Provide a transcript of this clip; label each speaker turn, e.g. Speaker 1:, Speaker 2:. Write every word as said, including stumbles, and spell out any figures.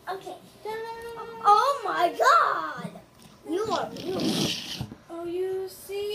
Speaker 1: Okay. Oh my God! You are beautiful.
Speaker 2: Oh, you see?